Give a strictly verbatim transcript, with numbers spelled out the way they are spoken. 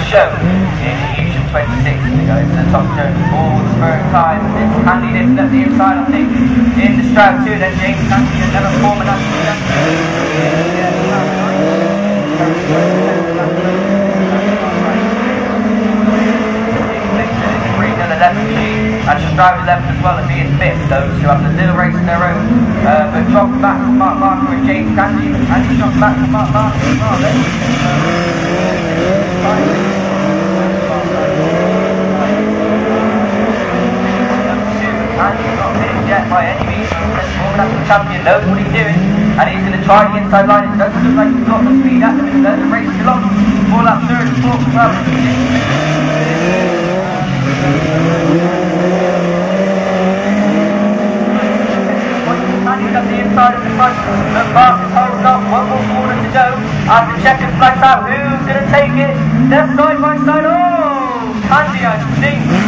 show in Fusion twenty-six. We go into the top turn for the first time. It's Candy lifting up the inside, I think, in the Stroud too. Then James Candy, another form and that's and she's driving left as well and being fifth, those who have the little race of their own, uh, but dropped back from Mark Marker and James Candy, and he's dropped back from Mark Marker as well then. And he's not finished yet by any means, he's warming up the champion, knows what he's doing, and he's going to try the inside line. It doesn't look like he's got the speed at the minute, the race is long for that third and fourth as well. Up the inside of the front, the Mark is holding up, one more corner to go, after checking flags out, who's going to take it, they're side by side, oh, Candy I think.